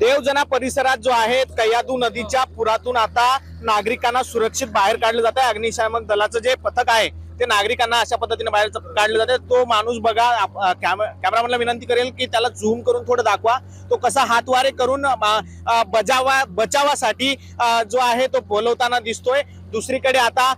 देवजना परिसरात जो आहे कयाधू नदीच्या पुरातून आता नागरिकांना सुरक्षित बाहेर काढलं जात आहे। अग्निशामक दलाचं जे पथक आहे ते नागरिकांना अशा पद्धतीने बाहेर काढले जाते। तो माणूस बघा, कॅमेरामॅनला विनंती करेल की त्याला झूम करून थोडं दाखवा, तो कसा हातवारे करून बचावासाठी जो आहे तो बोलवताना दिसतोय। दुसरीकडे आता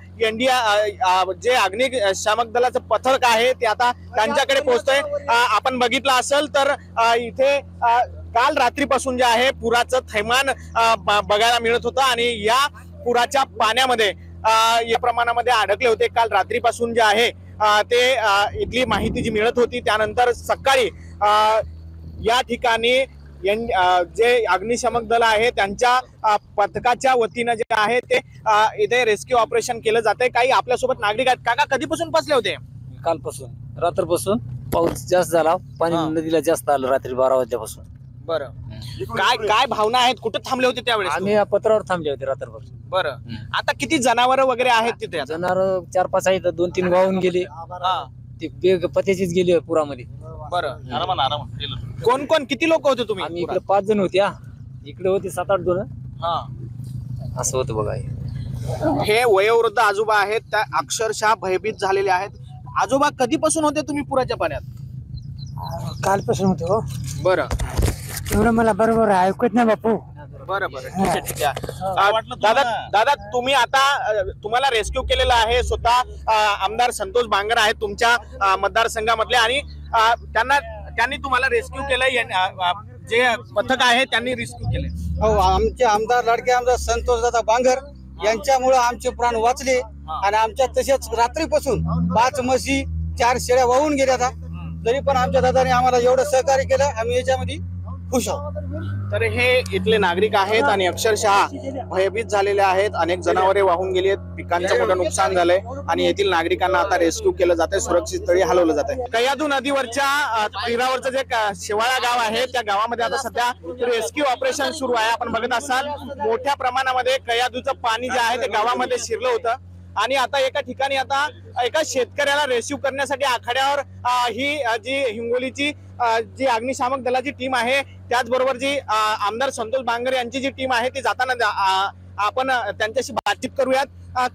जे अग्निशामक दलाचं पथक आहे ते आता त्यांच्याकडे पोहोचतंय। आपण बघितलं असेल तर इथे काल रात्रीपासून जे आहे पुराचं थैमान बघायला मिळत होतं आणि या पुराच्या पाण्यामध्ये या प्रमाणामध्ये अडकले होते। काल रात्रीपासून जे आहे ते इथली माहिती जी मिळत होती, त्यानंतर सकाळी या ठिकाणी जे अग्निशामक दल आहे त्यांच्या पथकाच्या वतीनं जे आहे ते इथे रेस्क्यू ऑपरेशन केलं जाते। काही आपल्यासोबत नागरिक आहेत। काका, कधीपासून फसले होते? कालपासून, रात्रपासून पाऊस जास्त झाला, पाणी नदीला जास्त आलं रात्री 12 वाजल्यापासून। बरं, काय भावना आहेत? कुठे थांबले होते त्यावेळेस? आम्ही या पत्रावर थांबले होते रात्रभर। बरं, आता किती जनावर वगैरे आहेत तिथे? जनावर 4-5 आहेत, 2-3 वाहून गेले, ते बेग पत्याचीच गेले पुरामध्ये। बरं, आराम कोण कोण किती लोक होते तुम्ही? आम्ही इकडे 5 जण होते, इकडे होते 7-8 जण। असं होतं बघा। हे वयोवृद्ध आजोबा आहेत, त्या अक्षरशः भयभीत झालेले आहेत। आजोबा, कधीपासून होते तुम्ही पुराच्या पाण्यात? कालपासून होतो। बरं, एवढं मला बरोबर ऐकत नाही बापू। बरं बरं, ठीक आहे। दादा, तुम्ही आता तुम्हाला रेस्क्यू केलेला आहे स्वतः आमदार संतोष बांगर आहेत तुमच्या मतदारसंघामधले आणि त्यांनी तुम्हाला रेस्क्यू केलंय। जे पथक आहे त्यांनी रेस्क्यू केले। हो, आमचे आमदार लाडके आमदार संतोष दादा बांगर यांच्यामुळे आमचे प्राण वाचले आणि आमच्या तसेच रात्रीपासून 5 म्हशी 4 शेळ्या वाहून गेल्या। तरी पण आमच्या दादाने आम्हाला एवढं सहकार्य केलं, आम्ही याच्यामध्ये खुश आहोत। तर हे इथले नागरिक आहेत आणि अक्षरशः भयभीत झालेले आहेत। अनेक जनावरे वाहून गेली आहेत, पिकांचं मोठं नुकसान झालंय आणि येथील नागरिकांना आता रेस्क्यू केलं जातंय, सुरक्षित स्थळी हलवलं जातंय। कयाधू नदीवरच्या तीरावरचं जे शिवाळा गाव आहे त्या गावामध्ये आता सध्या रेस्क्यू ऑपरेशन सुरू आहे। आपण बघत असाल मोठ्या प्रमाणामध्ये कयाधूचं पाणी जे आहे ते गावामध्ये शिरलं होतं आणि आता एका ठिकाणी आता एका शेतकऱ्याला रेस्क्यू करण्यासाठी आखाड्यावर ही जी हिंगोलीची जी अग्निशामक दलाची टीम आहे, त्याचबरोबर जी आमदार संतोष बांगर यांची जी टीम आहे ती जाताना आपण त्यांच्याशी बातचीत करूयात।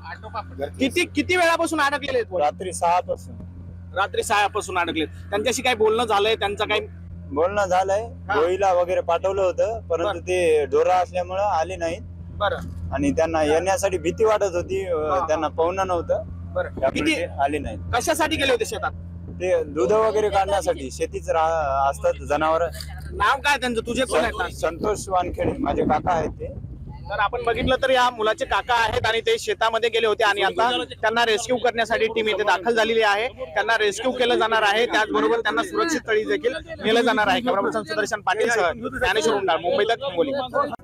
किती वेळापासून अडकलेले आहेत? रात्री 6 पासून। रात्री 6 पासून अडकलेत। त्यांच्याशी काही बोलणं झालंय? त्यांचं काही बोलणं झालंय, गोळीला वगैरे पाठवलं होतं, परंतु ते ढोरा असल्यामुळे आले नाहीत। बरं, आणि त्यांना येण्यासाठी भीती वाटत होती, त्यांना पाहुणं नव्हतं। बरं, किती आले नाहीत। कशासाठी गेले होते शेतात? ते दूध वगैरे काढण्यासाठी, शेतीच असतात जनावर। नाव काय त्यांचं? तुझे कोण आहेत? संतोष वानखेडे माझे काका आहेत ते। तर आपण बघितलं तर या मुलाचे काका आहेत आणि ते शेतामध्ये गेले होते आणि आता त्यांना रेस्क्यू करण्यासाठी टीम इथे दाखल झालेली आहे। त्यांना रेस्क्यू केलं जाणार आहे, त्याचबरोबर त्यांना सुरक्षित स्थळी देखील नेलं जाणार आहे। कॅमेरामन सुदर्शन पाटील सह ज्ञानेश्वर उंडाळ, मुंबई तक, हिंगोली।